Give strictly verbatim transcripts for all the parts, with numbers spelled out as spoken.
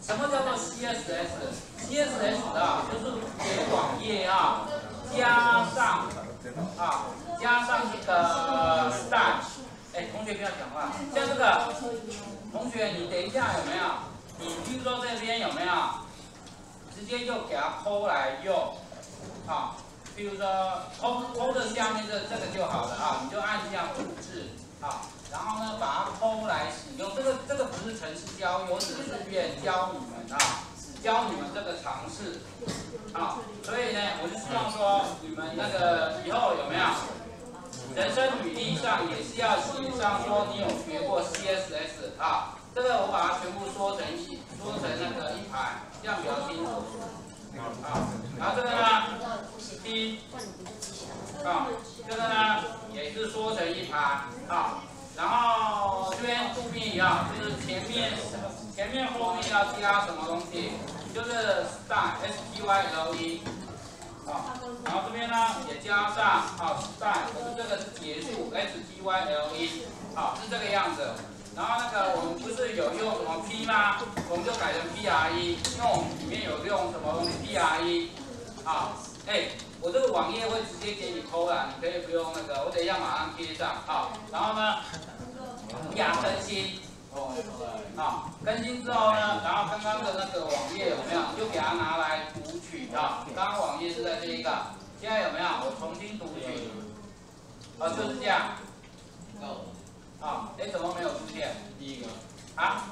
什么叫做 C S S？C S S 啊，就是给网页啊加上啊加上这个 style。哎，同学不要讲话。像这个同学，你等一下有没有？你比如说这边有没有？直接就给它抠来用，啊，比如说抠抠的下面这这个就好了啊，你就按这样复制啊。然后呢，把它抠来使用，这个这个不是程式教育，我只是愿教你们啊，只教你们这个常识啊。所以呢，我就希望说你们那个以后有没有人生履历上也是要写上说你有学过 C S S 啊，这个我把它全部缩成一缩成那个一排，这样比较清楚啊。然后这个呢 ，P 啊，这个呢也是缩成一排啊。然后这边注意啊，就是前面前面后面要加什么东西，就是 style S T Y L E 啊，然后这边呢也加上啊 style， 可是这个是结束 S T Y L E 啊，是这个样子。然后那个我们不是有用什么 P 吗？我们就改成 P R E， 因为我们里面有用什么东西 P R E 啊，哎。我这个网页会直接给你抠了，你可以不用那个，我等一下马上贴上啊。然后呢，给它更新，啊，更新之后呢，然后刚刚的那个网页有没有，就给它拿来读取啊。刚刚网页是在这一个，现在有没有？我重新读取，啊，就是这样。啊，哎，怎么没有出现？第一个啊，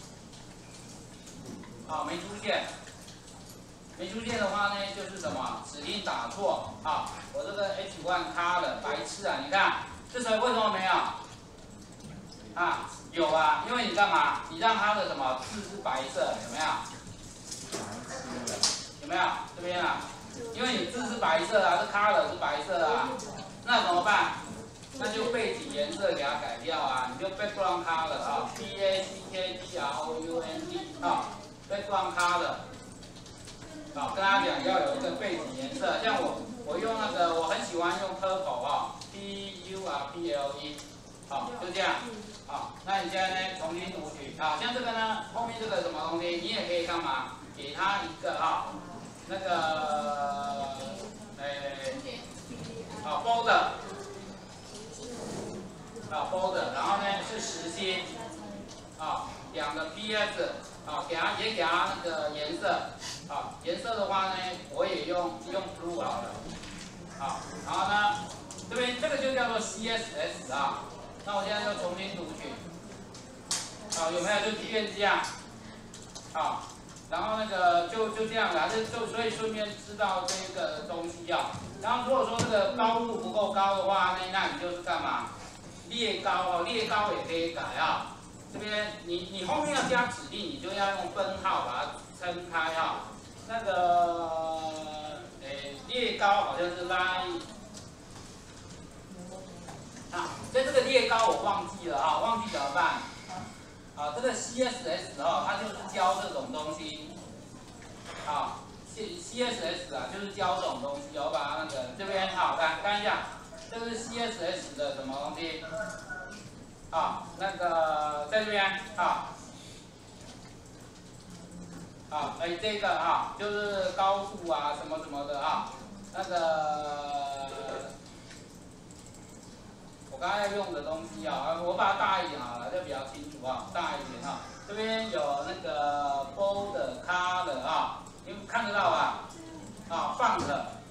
啊，没出现。没出现的话呢，就是什么指令打错啊！我这个 H 一 卡了，白痴啊！你看，这时候为什么没有？啊，有啊，因为你干嘛？你让它的什么字是白色，有没有？有没有？这边啊，因为你字是白色啊，这 color 是白色啊，那怎么办？那就背景颜色给它改掉啊，你就 background color 啊 ，B A C K G R O U N D 啊 ，background color。啊，跟大家讲要有一个背景颜色，像我我用那个我很喜欢用 purple 啊 ，P U R P L E， 好，就这样，好，那你现在呢重新读取，啊，像这个呢后面这个什么东西，你也可以干嘛？给它一个啊，那个，诶，啊 border， 啊 border， 然后呢是实心，啊，两个 P S， 啊，给它也给它那个颜色。啊，颜色的话呢，我也用用 blue 好了，啊，然后呢，这边这个就叫做 C S S 啊，那我现在就重新读取，啊，有没有？就即便这样，啊，然后那个就就这样啦，就就所以顺便知道这个东西啊，然后如果说这个高度不够高的话，那那你就是干嘛？列高哦，列高也可以改啊，这边你你后面要加指令，你就要用分号把它撑开啊。那个，诶，列高好像是 line， 啊，所以这个列高我忘记了啊，忘记怎么办？啊，这个 C S S 啊，它就是教这种东西，啊 ，C C S S 啊，就是教这种东西。我把它那个这边好，来看一下，这是 C S S 的什么东西？啊，那个在这边啊。啊，哎，这个啊，就是高度啊，什么什么的啊，那个我刚才要用的东西啊，我把它大一点好了，就比较清楚啊，大一点啊。这边有那个 bold color 啊，你们看得到吧？啊 ，font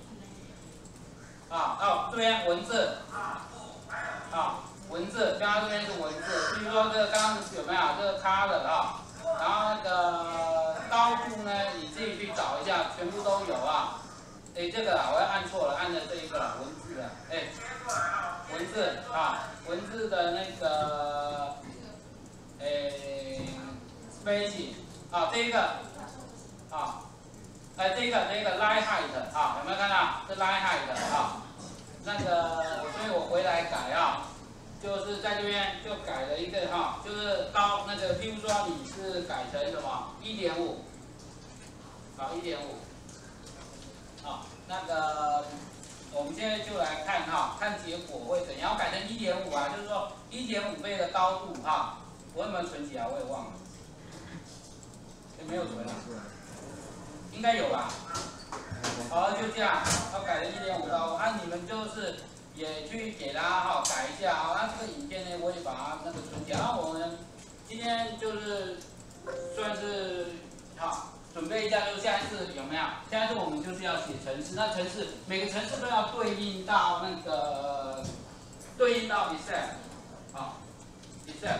啊，哦，这边文字啊，文字，刚刚这边是文字，比如说这个刚刚有没有这个 color 啊？然后那个高度呢，你自己去找一下，全部都有啊。哎，这个啊，我要按错了，按的这一个文字啊，哎，文字啊，文字的那个，哎 ，spacing 啊，这一个啊，哎，这个这个 line height 啊，有没有看到？这 line height 啊，那个，所以我回来改啊。就是在这边就改了一个哈，就是高那个，譬如说你是改成什么一点五，好一点五，好那个我们现在就来看哈，看结果会怎样？改成一点五啊，就是说一点五倍的高度哈，我有没有存起来？我也忘了， 也没有存啊，应该有吧？好，就这样，要改了一点五刀，啊，你们就是也去给他哈改一下啊。那这个影片呢，我也把它那个存起来。然后我们今天就是算是好准备一下，就是下一次有没有？下一次我们就是要写程式，那程式每个程式都要对应到那个对应到 Excel， 好 ，Excel。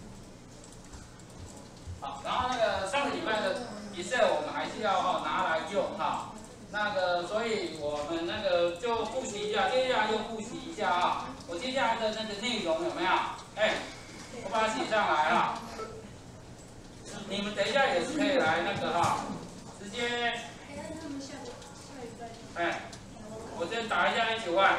好，然后那个上个礼拜的 Excel 我们还是要哈拿来用哈，那个所以我们那个就复习一下，接下来又复习一下啊。我接下来的那个内容有没有？哎，我把它写上来啊。你们等一下也是可以来那个哈，直接，哎，我先打一下一起万。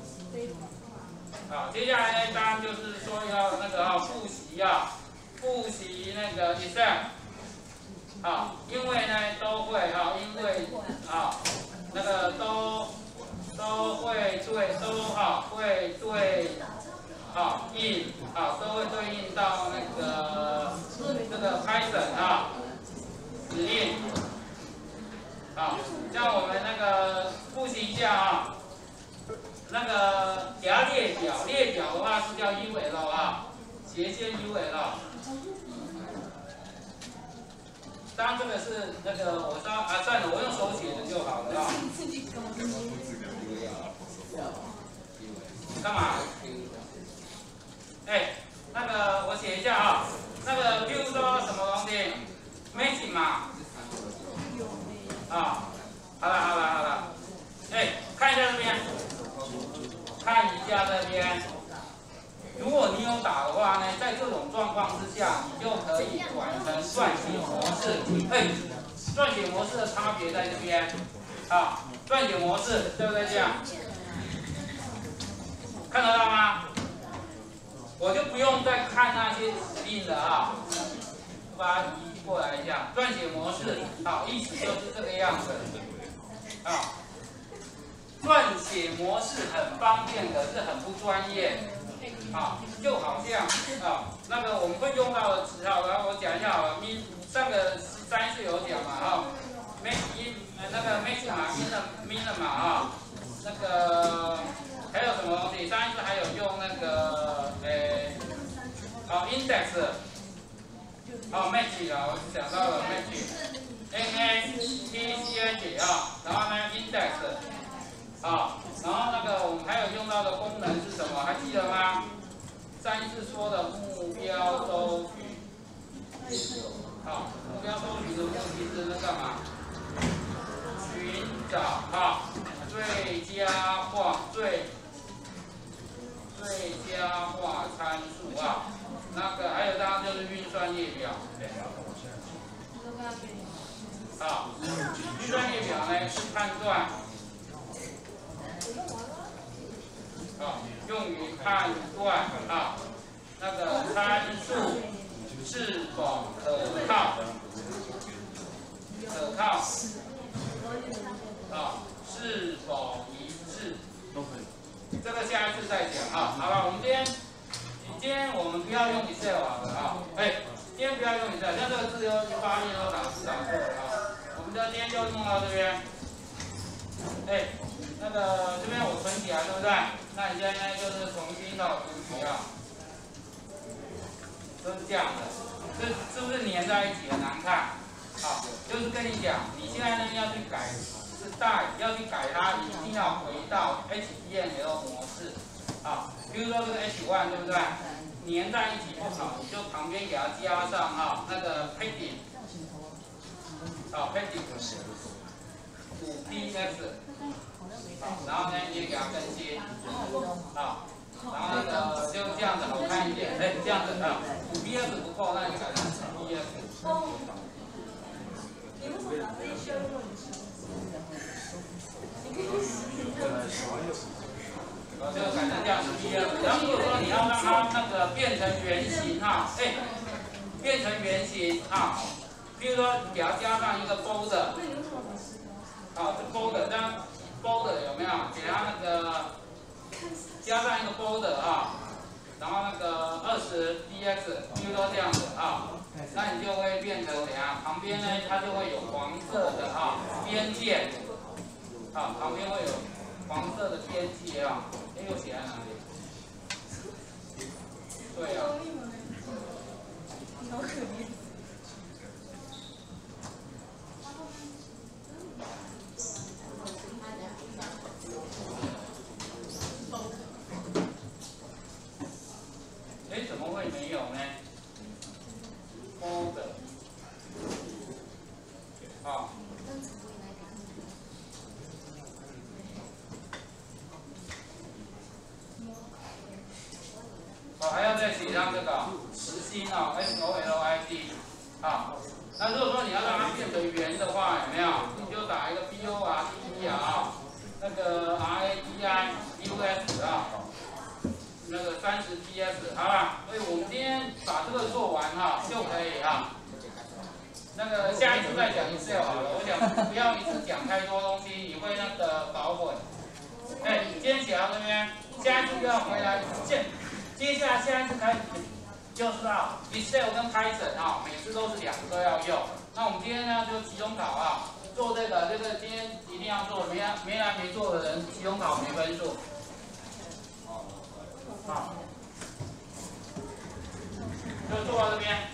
好，接下来呢，当然就是说要那个哈复习啊。复习那个 Excel， 好，因为呢都会哈，因为啊那个都都会对都哈会对啊应啊都会对应到那个这个 Python 啊指令，好，像我们那个复习一下啊，那个给它列表，列表的话是叫 U L 啊，斜线 U L。当然这个是那个我稍啊算了，我用手写的就好了啊。干嘛？哎，那个我写一下啊，那个比如说什么东西 ，matching 嘛。啊，好了好了好了，哎，看一下这边，看一下这边。如果你有打的话呢，在这种状况之下，你就可以转成撰写模式。哎，撰写模式的差别在这边，啊，撰写模式对不对？这样看得到吗？我就不用再看那些指令了啊，我把它移过来一下。撰写模式，好，意思就是这个样子，啊，撰写模式很方便，可是很不专业。啊，就好像啊，那个我们会用到的词号，然后我讲一下好了。min 上个十三次有讲嘛，哈 ，max in 那个 max 嘛 ，min 的 min 的嘛，哈，那个还有什么东西？上一次还有用那个诶，好 index， 好 match 啊，我讲到了 match，n a t c h 啊，然后呢 index， 啊，然后那个我们还有用到的功能是什么？还记得吗？上一次说的目标搜寻，好，目标搜寻的目的是在干嘛？寻找哈最佳化最最佳化参数啊，那个还有当然就是运算列表，好，运算列表呢是判断。啊，用于判断啊，那个参数是否可靠，可靠啊，是否一致，都可以。这个下一次再讲啊。好了，我们今天，今天我们不要用 Excel 好了啊。哎，今天不要用 Excel，像这个字又发音都打字打错了啊。我们的今天就弄到这边。哎。那个这边我存起来，对不对？那你现在就是重新的读取啊，都是这样的，这是不是粘在一起很难看？好，就是跟你讲，你现在呢要去改，是带要去改它，你一定要回到 H T M L 模式啊。比如说这个 H 一 对不对？粘在一起不好，你就旁边给它加上哈、啊、那个 padding， 好 padding 五 P X。好，然后呢，你也给它更新，好，然后那个就这样子好看一点，哎，这样子啊，五 P X 不够，那你改成十 P X。你为什么把这些修过？好，就改成这样十 P X。然后如果说你要让它那个变成圆形哈，哎，变成圆形啊，比如说给它加上一个 border， 好，这 border 这样。border 有没有？给它那个加上一个 border 啊，然后那个二二十 dx， 比如说这样子啊，那你就会变成怎样？旁边呢，它就会有黄色的啊边界，啊，旁边会有黄色的边界啊。哎，又写在哪里？对啊。好可怜。哎，怎么会没有呢？欧的，啊。哦，还要再写上这个实心啊 ，S O L I D 啊。那如果说你要让它变得圆的话，有没有？你就打一个 B O R D E 啊，那个 R A D I U S 啊。那个三十 P S， 好吧，所以我们今天把这个做完哈、啊、就可以哈、啊。那个下一次再讲 Excel 好了，我想不要一次讲太多东西，你会那个搞混。哎，今天写到这边，下一次就要回来接，接下来下一次开始就是啊 Excel 跟 Python 啊，每次都是两个都要用。那我们今天呢就期中考啊，做这个这个今天一定要做，没来没来没做的人，期中考没分数。好，就做到这边。